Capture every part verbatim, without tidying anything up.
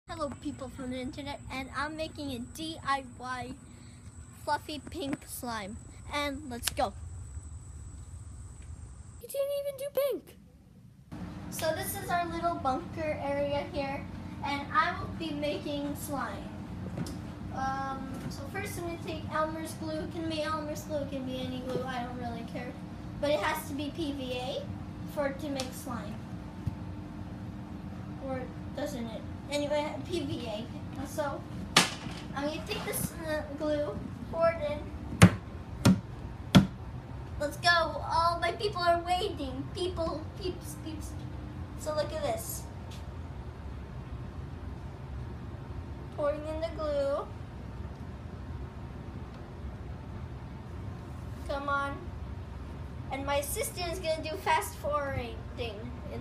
Hello people from the internet, and I'm making a D I Y fluffy pink slime. And let's go. You didn't even do pink. So this is our little bunker area here, and I will be making slime. Um, so first I'm going to take Elmer's glue. It can be Elmer's glue, it can be any glue, I don't really care. But it has to be P V A for it to make slime. Or doesn't it? Anyway, P V A. So I'm going to take this uh, glue, pour it in. Let's go. All my people are waiting. People, peeps, peeps. So look at this. Pouring in the glue. Come on. And my assistant is going to do fast forwarding. In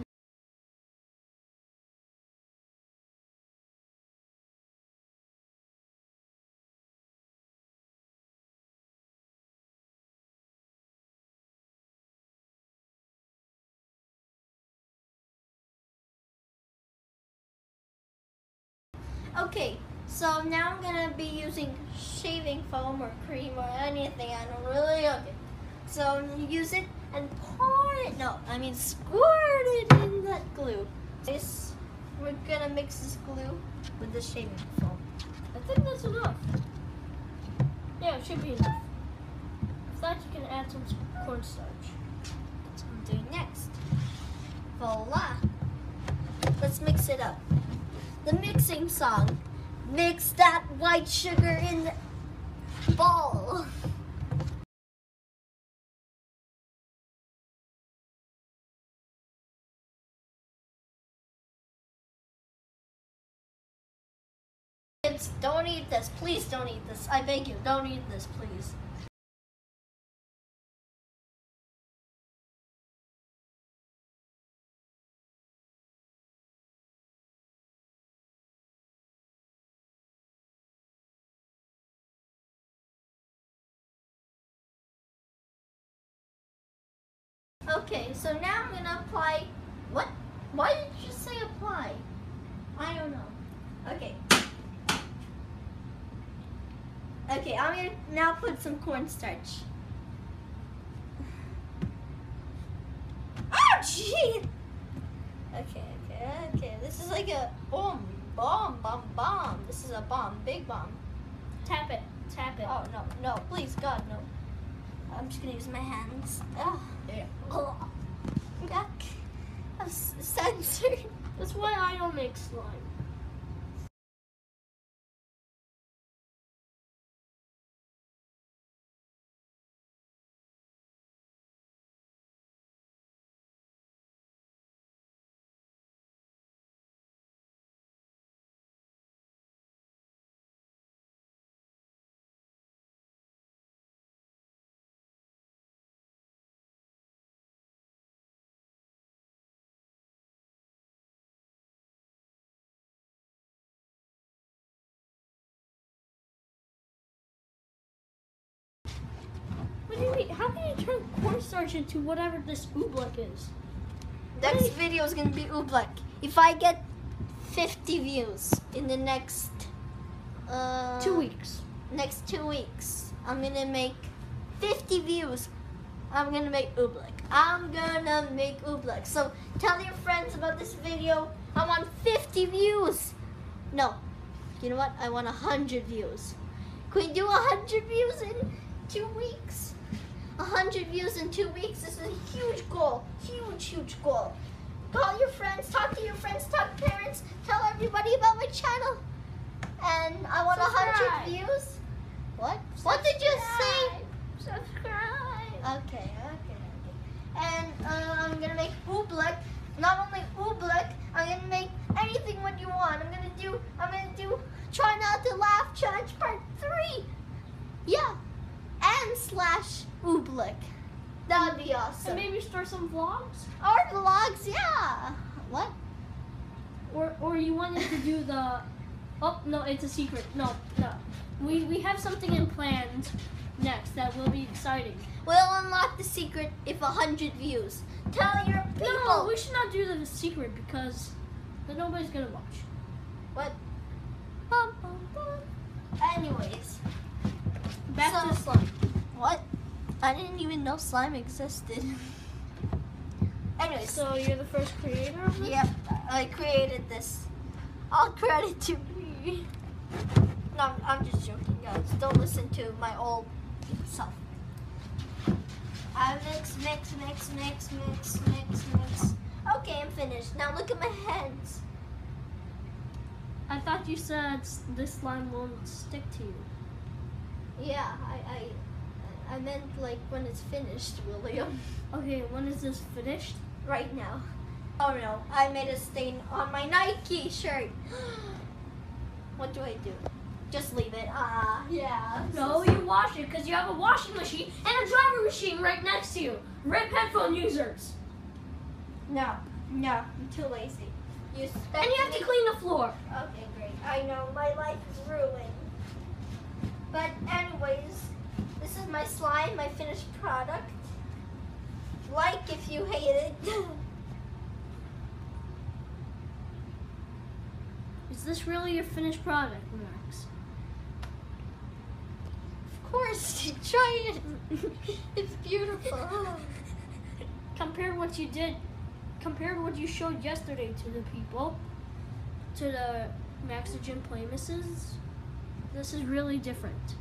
Okay, so now I'm going to be using shaving foam or cream or anything. I don't really know it. So I'm going to use it and pour it. No, I mean squirt it in that glue. This, we're going to mix this glue with the shaving foam. I think that's enough. Yeah, it should be enough. If that, you can add some cornstarch. That's what I'm doing next. Voila. Let's mix it up. The mixing song. Mix that white sugar in the ball. Kids, don't eat this. Please don't eat this. I beg you, don't eat this, please. Okay, so now I'm gonna apply. What? Why did you say apply? I don't know. Okay. Okay, I'm gonna now put some cornstarch. Oh, gee! Okay, okay, okay. This is like a boom, bomb, bomb, bomb. This is a bomb, big bomb. Tap it, tap it. Oh, no, no, please, God, no. I'm just gonna use my hands. Oh, Yeah. oh. Yuck. I'm censored. That's why I don't make slime. What do you mean? How can you turn cornstarch into whatever this oobleck is? Next video is gonna be oobleck. If I get fifty views in the next uh, Two weeks. next two weeks, I'm gonna make fifty views. I'm gonna make oobleck. I'm gonna make oobleck. So tell your friends about this video. I want fifty views. No, you know what? I want one hundred views. Can we do one hundred views in two weeks? one hundred views in two weeks. This is a huge goal. Huge, huge goal. Call your friends, talk to your friends, talk to parents, tell everybody about my channel. And I want Subscribe. one hundred views. What? What did you say? Subscribe. Okay, okay, okay. And uh, I'm gonna make oobleck. Not only oobleck, I'm gonna make anything what you want. I'm gonna do, I'm gonna do try not to laugh challenge part three. Yeah. And slash oobleck. That would be awesome. And maybe start some vlogs? Or vlogs, yeah. What? Or or you wanted to do the oh no, it's a secret. No, no. We we have something in plans next that will be exciting. We'll unlock the secret if one hundred views. Tell your people. No, we should not do the secret because then nobody's gonna watch. What? anyways, Back So- to slime. what? I didn't even know slime existed. Anyways, So you're the first creator of this? yep, I created this. All credit to me. No, I'm just joking, guys. Don't listen to my old self. I mix, mix, mix, mix, mix, mix, mix. Okay, I'm finished. Now look at my hands. I thought you said s- this slime won't stick to you. Yeah, I, I, I meant like when it's finished, William. Okay, when is this finished? Right now. Oh no, I made a stain on my Nike shirt. What do I do? Just leave it. Ah, uh, yeah. No, you wash it because you have a washing machine and a dryer machine right next to you. Rip headphone users. No, no, I'm too lazy. You expect And you have me- to clean the floor. Okay, great. I know my life is ruined. But anyways, this is my slime, my finished product. Like if you hate it. Is this really your finished product, Max? Of course, try it. It's beautiful. Compared what you did, compared what you showed yesterday to the people, to the Maxogen Playmisses, this is really different.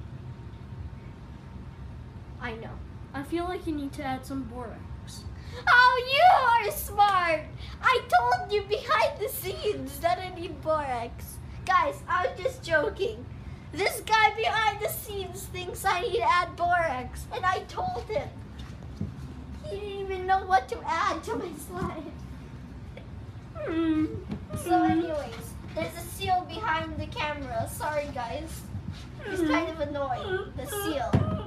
I know. I feel like you need to add some borax. Oh, you are smart. I told you behind the scenes that I need borax. Guys, I was just joking. This guy behind the scenes thinks I need to add borax, and I told him. He didn't even know what to add to my slime. Hmm. So anyways, there's a seal behind the camera. Sorry, guys. It's kind of annoying, the seal.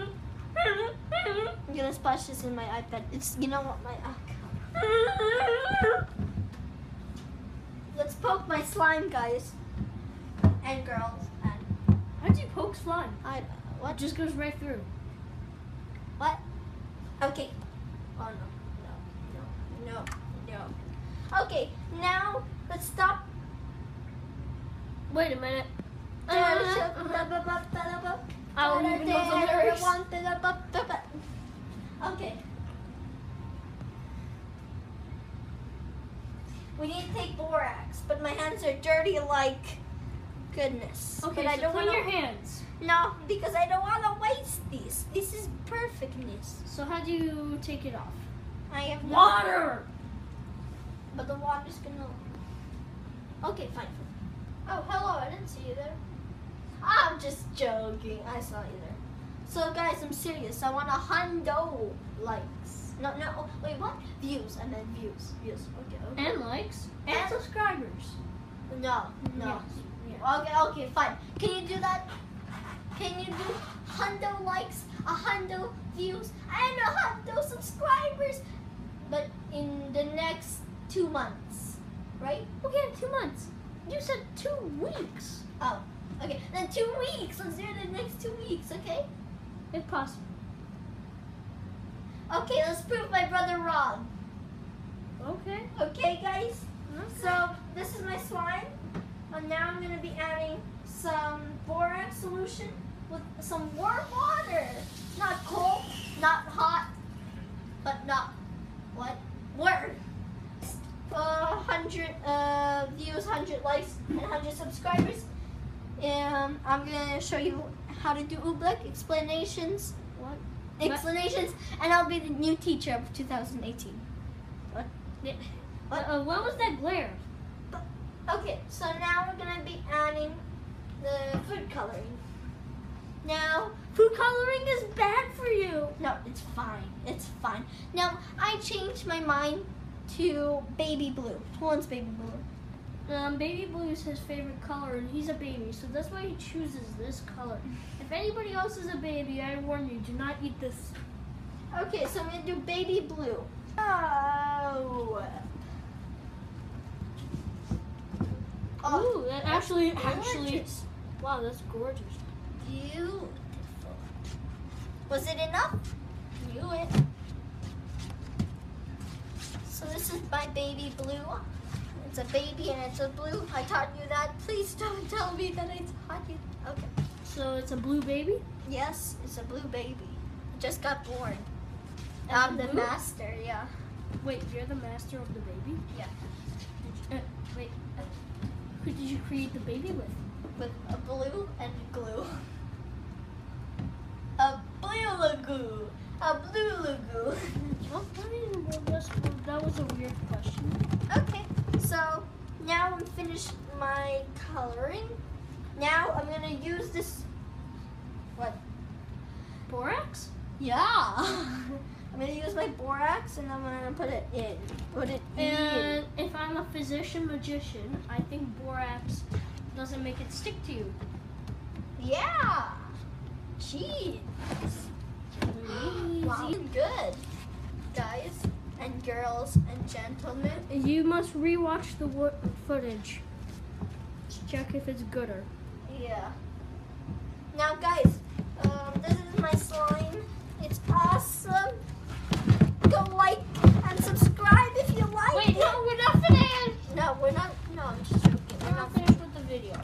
I'm gonna splash this in my iPad. It's, you know what, my iPad. Let's poke my slime, guys. And girls. And How'd you poke slime? I, It what? just goes right through. What? Okay. Oh, no. No. No. No. No. Okay, now let's stop. Wait a minute. I don't even know the lyrics. Okay. We need to take borax, but my hands are dirty like goodness. Okay, but I so don't clean wanna, your hands. No, because I don't want to waste these. This is perfectness. So how do you take it off? I have no Water! But the water's gonna. Okay, fine. Oh, hello! I didn't see you there. I'm just joking. I saw you there. So, guys, I'm serious. I want a hundo likes. No, no. Oh, wait, what? Views. I meant views. Views. Okay. Okay. And likes. And, And- subscribers. No. No. Yes. Yeah. Okay. Okay. Fine. Can you do that? Can you do hundo likes, a hundo views, and a hundo subscribers? But in the next two months, right? Okay, two months. You said two weeks. Oh, okay. Then two weeks. Let's do it in the next two weeks, okay? If possible. Okay, let's prove my brother wrong. Okay. Okay, guys? So, this is my slime. And now I'm going to be adding some borax solution with some warm water. Not cold, not hot, but not, what? Warm. Uh, one hundred uh, views, one hundred likes, and one hundred subscribers. And I'm going to show you how to do Oobleck explanations. What? Explanations, and I'll be the new teacher of two thousand eighteen. What? Yeah. What? Uh, what was that glare? Okay, so now we're gonna be adding the food coloring. Now, Food coloring is bad for you. no, it's fine. It's fine. Now, I changed my mind to baby blue. Who wants baby blue? Um, baby blue is his favorite color, and he's a baby, so that's why he chooses this color. If anybody else is a baby, I warn you, do not eat this. Okay, so I'm gonna do baby blue. Oh. Ooh, that actually, that's actually, gorgeous. wow, that's gorgeous. Beautiful. Was it enough? Knew it. So this is my baby blue. It's a baby and it's a blue. I taught you that. Please don't tell me that I taught you. Okay. So it's a blue baby? Yes, it's a blue baby. It just got born. And I'm the blue? master, yeah. Wait, you're the master of the baby? Yeah. Uh, wait, uh, who did you create the baby with? With a blue and glue. A blue lagoon. A blue lagoon. Well, I mean, well, that's, well, that was a weird question. Okay, so now I'm finished my coloring. Now I'm gonna use this. What? Borax? Yeah. I'm gonna use my borax and I'm gonna put it in. Put it in. And if I'm a physician magician, I think borax doesn't make it stick to you. Yeah. Jeez. Wow. Good, guys and girls and gentlemen. You must rewatch the wo- footage to check if it's gooder. Yeah. Now, guys, um, this is my slime. It's awesome. Go like and subscribe if you like Wait, it. no, we're not finished. No, we're not. No, I'm just joking. We're We're not not. finished with the video.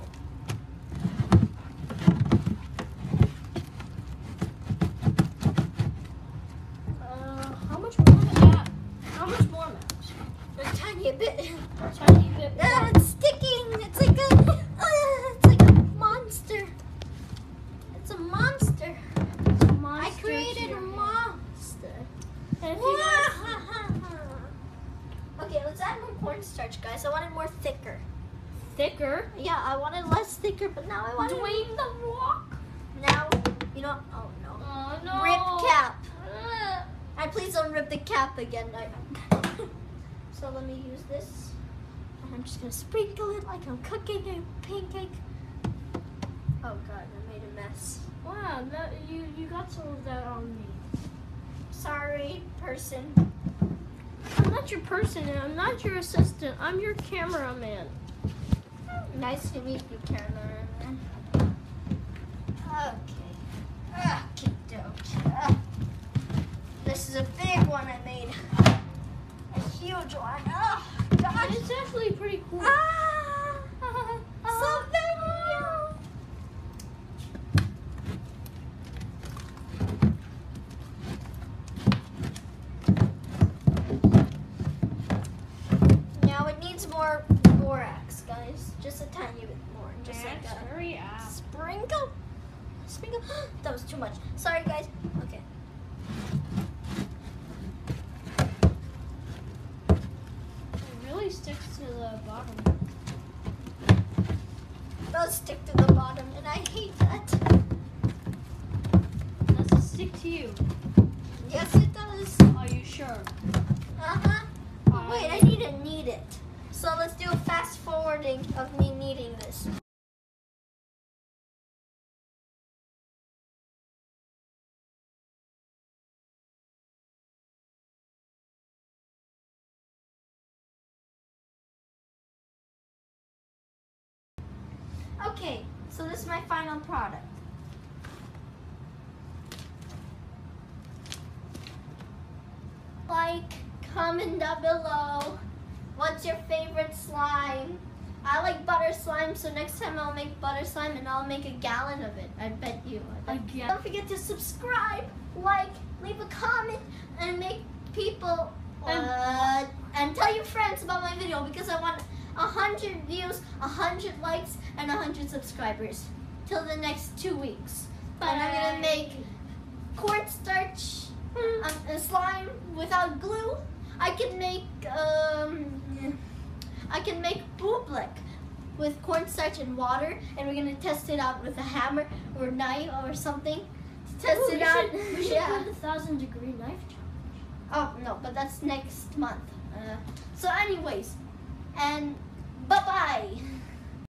Uh, how much more do we have? How much more, Max? A tiny bit. A tiny bit more. Ah, it's sticking. It's like a. Uh, it's like a monster. It's a monster. It's a monster I created to a your hand. monster. And if you guys, Okay, let's add more cornstarch, guys. I want it more thicker. thicker, Yeah, I wanted less thicker, but now I want it. Dwayne the Rock. Now, you know. Oh no. Oh no. Rip cap. Uh, And please don't rip the cap again. I- so let me use this. And I'm just gonna sprinkle it like I'm cooking a pancake. Oh god, I made a mess. Wow, that, you you got some of that on me. Sorry, person. I'm not your person, and I'm not your assistant. I'm your cameraman. Nice to meet you, cameraman. Okay. Okay, doke. This is a big one I made. A huge one. Oh, gosh. It's actually pretty cool. Ah! So big. Now it needs more borax, guys. Just a tiny bit more. Just like Max, a hurry up. sprinkle. Sprinkle. That was too much. Sorry, guys. Okay. It really sticks to the bottom. It does stick to the bottom, and I hate that. Does it stick to you? Yes, it does. Are you sure? Uh-huh. But wait, I need to knead it. So let's do a fast forwarding of me kneading this. Okay, so this is my final product. Like, comment down below. What's your favorite slime? I like butter slime, so next time I'll make butter slime and I'll make a gallon of it. I bet you. I bet. A ga- Don't forget to subscribe, like, leave a comment, and make people uh, and tell your friends about my video because I want a hundred views, a hundred likes, and a hundred subscribers till the next two weeks. And I'm gonna make cornstarch um, a slime without glue. I can make um, I can make booblik with cornstarch and water, and we're gonna test it out with a hammer or knife or something. To test Ooh, it we out. should, we should Yeah. do the thousand degree knife challenge. Oh no, but that's next month. Uh, so, anyways, and bye bye.